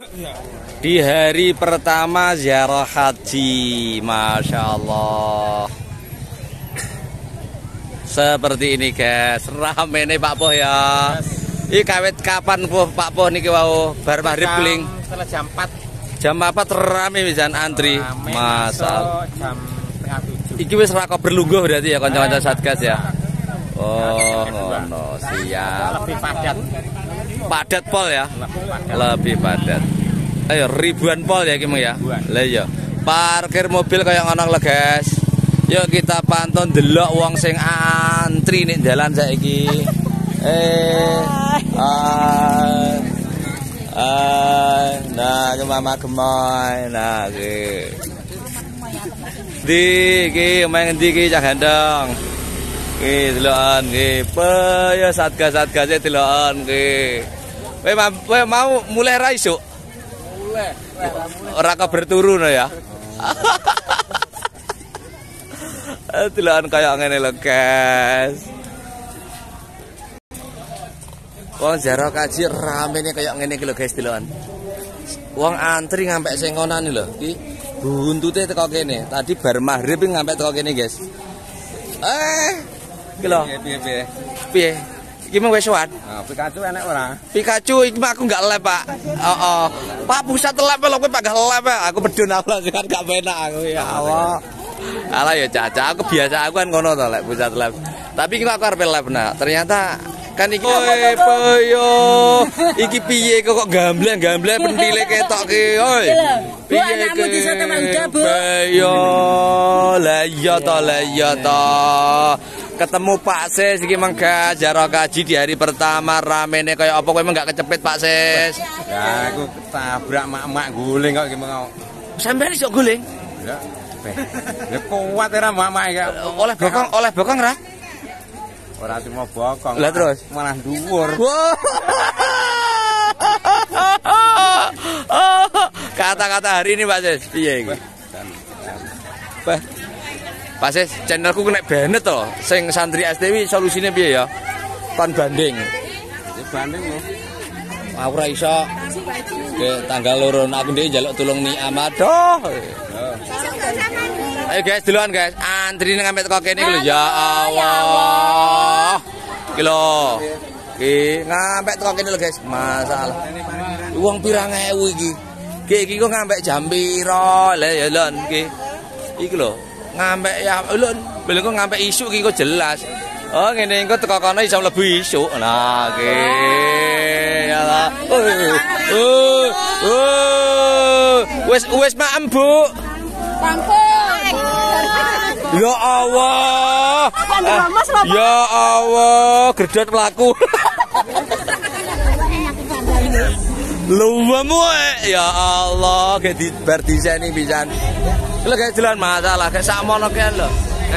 Di hari pertama ziarah haji, Masya Allah. Seperti ini guys, rame nih Pak Poh ya. Ini kawet kapan Pak Poh nih wau bar maghrib bling? Setelah jam 4. Jam 4 rame misan antri. Masa jam setengah 7. iki wis ora kok berlungguh berarti ya kanca-kanca Satgas ya. Oh, ngono, siap. Lebih padat. Padat pol ya. Lebih padat. Ayo ribuan pol ya Kim ya. Lah iya. Parkir mobil kayak ngono lho guys. Yuk kita pantau delok wong sing antri ning dalan saiki. Nah, ke mama gemoy. Nah, iki main ngendi iki cah gandeng. Iki delokan iki. Ya Satgas-satgase delokan iki. Kowe mau mulai ra isuk? Mulai. Ora kabar turu no ya. Delokan kaya ngene lho, guys. Wong ziarah kaji ramene kaya ngene iki lho, guys, delokan. Wong antri ngampe sing konan lho. Iki buntute teko kene. Tadi bar maghrib ngampe teko kene, guys. Iki lho. Piye? Iki mung wis suwan. Pikachu enak ora? Pikachu iki aku enggak lep, Pak. Heeh. Pak pusat lep lho kowe Pak gak lep. Aku pedun aku kan gak penak aku ya Allah. Alah ya Caca, aku biasa aku kan ngono to lek pusat lep. Tapi iki aku arep lep nah. Ternyata kan iki poyo. Iki piye kok gambleng-gambleng pentile ketok ki, oi. Piye iki? Poyo. Lah iya to. Ketemu Pak Sis iki mangga ziarah kaji di hari pertama ramene kaya apa kowe enggak kecepet Pak Sis? Ya aku ketabrak mak-mak guling kok iki mau. Sampeyan iso guling? Ya. Ya kuat era mak-mak iki. Oleh bokong ra? Ora cuma bokong. Lah terus malah dhuwur. Kata-kata hari ini Pak Sis piye iki? Pak Sis, channelku kena banet to. Sing santri STW solusine piye ya? Kon banding. Banding lho. Aku ora iso. Ke tanggal loro aku dhewe njaluk tulung ni Amado. Ayo guys, duluan guys. Antri nang sampe teko kene lho ya Allah. Iki lho. Iki ngampe teko kene lho guys. Masalah. Wong pirang ewu iki. Iki kok ngampe jam piro? Lah ya lon iki. Iki lho. Ngampe ya ulun belum kok ngampe isu iki kok jelas. Oh ngene engko teko kono iso mlebu isu. Nah iki ya. Wes maem Bu. Ya Allah. Ya Allah, gredot mlaku. Luwemu ya Allah, gek di bar diseni pisan. Lho guys jalan masalah kayak sakmono kan lho.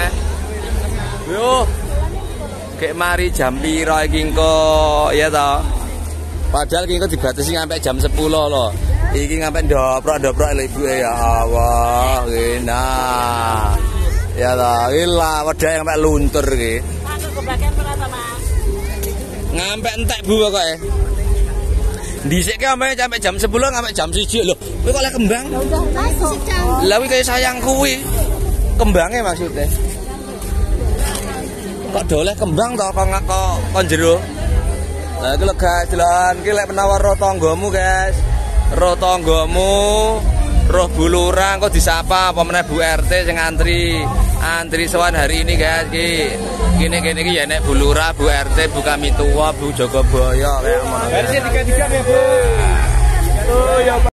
Yo. Kayak mari jam piro iki engko ya ta. Padahal iki engko dibatasi sampai jam 10 lho. Iki sampai ndoprok-ndoprok lho ibuke ya Allah. Nah. Ya ta, ilah wedake sampai luntur iki. Ngampe entek Bu pokoke. Dhisike sampai jam 10 sampai jam 1 lho. Kowe kok lek kembang? Lah kuwi kaya sayang kuwi. Kembange maksudnya. Kok doleh kembang to kok jero. Lah iki lho guys, delokan iki lek penawar ro tanggamu guys. Ro tanggamu, roh bulurang kok disapa apa meneh Bu RT sing antri sowan hari ini guys iki. Kene iki ya nek Bu Lurah, Bu RT, Bu Kamituwa, Bu Jogobaya kayak ngono. Versi 33 ya Bu.